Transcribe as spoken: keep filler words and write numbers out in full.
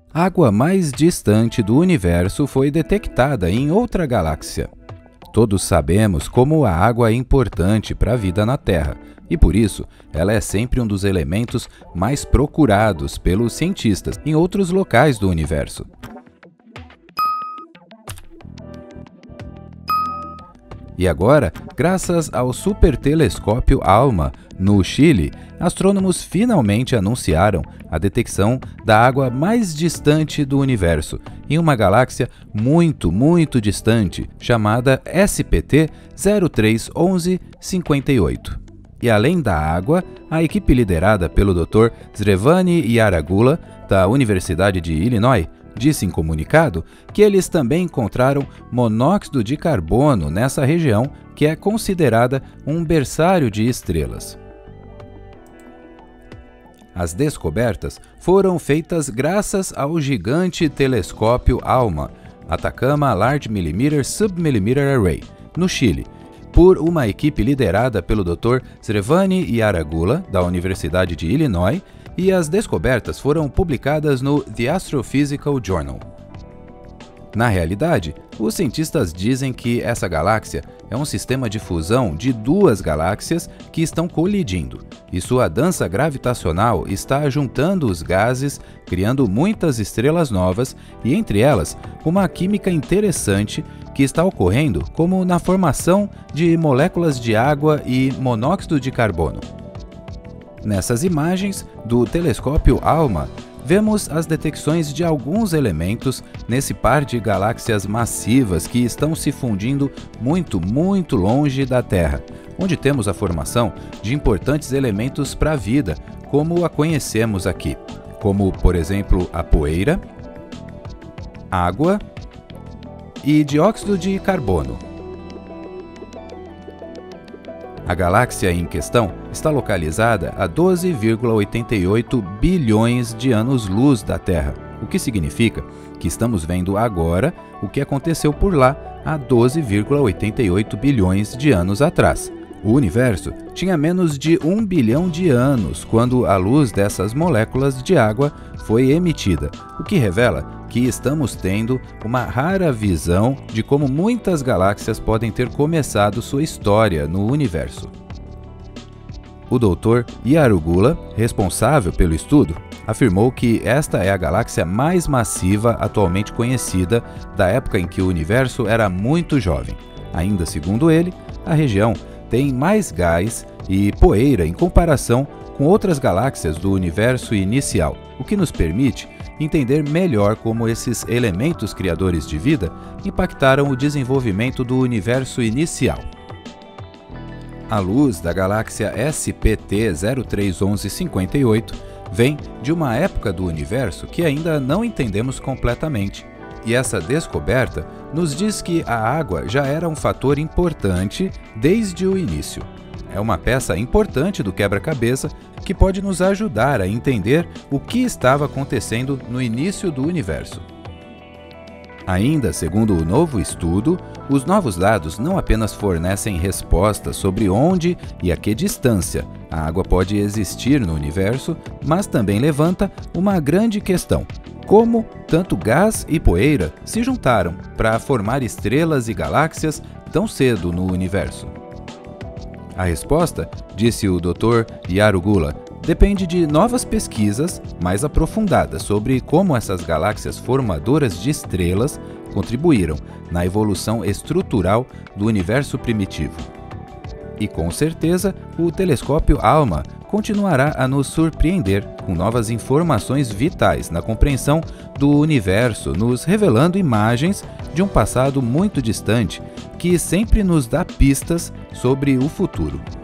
A água mais distante do universo foi detectada em outra galáxia. Todos sabemos como a água é importante para a vida na Terra, e por isso ela é sempre um dos elementos mais procurados pelos cientistas em outros locais do universo. E agora, graças ao supertelescópio ALMA, no Chile, astrônomos finalmente anunciaram a detecção da água mais distante do universo, em uma galáxia muito, muito distante, chamada S P T zero três um um cinco oito. E além da água, a equipe liderada pelo doutor Srevani Yaragula, da Universidade de Illinois, disse em comunicado que eles também encontraram monóxido de carbono nessa região, que é considerada um berçário de estrelas. As descobertas foram feitas graças ao gigante telescópio ALMA, Atacama Large Millimeter Submillimeter Array, no Chile, por uma equipe liderada pelo doutor Srevani Yaragula, da Universidade de Illinois, e as descobertas foram publicadas no The Astrophysical Journal. Na realidade, os cientistas dizem que essa galáxia é um sistema de fusão de duas galáxias que estão colidindo, e sua dança gravitacional está juntando os gases, criando muitas estrelas novas e, entre elas, uma química interessante que está ocorrendo como na formação de moléculas de água e monóxido de carbono. Nessas imagens do telescópio ALMA, vemos as detecções de alguns elementos nesse par de galáxias massivas que estão se fundindo muito, muito longe da Terra, onde temos a formação de importantes elementos para a vida, como a conhecemos aqui, como, por exemplo, a poeira, água e dióxido de carbono. A galáxia em questão está localizada a doze vírgula oitenta e oito bilhões de anos-luz da Terra, o que significa que estamos vendo agora o que aconteceu por lá há doze vírgula oitenta e oito bilhões de anos atrás. O universo tinha menos de um bilhão de anos quando a luz dessas moléculas de água foi emitida, o que revela que estamos tendo uma rara visão de como muitas galáxias podem ter começado sua história no universo. O doutor Yarugula, responsável pelo estudo, afirmou que esta é a galáxia mais massiva atualmente conhecida da época em que o universo era muito jovem. Ainda segundo ele, a região tem mais gás e poeira em comparação com outras galáxias do universo inicial, o que nos permite entender melhor como esses elementos criadores de vida impactaram o desenvolvimento do universo inicial. A luz da galáxia S P T zero três um um cinco oito vem de uma época do universo que ainda não entendemos completamente. E essa descoberta nos diz que a água já era um fator importante desde o início. É uma peça importante do quebra-cabeça que pode nos ajudar a entender o que estava acontecendo no início do universo. Ainda segundo o novo estudo, os novos dados não apenas fornecem respostas sobre onde e a que distância a água pode existir no universo, mas também levanta uma grande questão: como tanto gás e poeira se juntaram para formar estrelas e galáxias tão cedo no universo? A resposta, disse o doutor Yarugula, depende de novas pesquisas mais aprofundadas sobre como essas galáxias formadoras de estrelas contribuíram na evolução estrutural do universo primitivo. E com certeza, o telescópio ALMA continuará a nos surpreender com novas informações vitais na compreensão do universo, nos revelando imagens de um passado muito distante que sempre nos dá pistas sobre o futuro.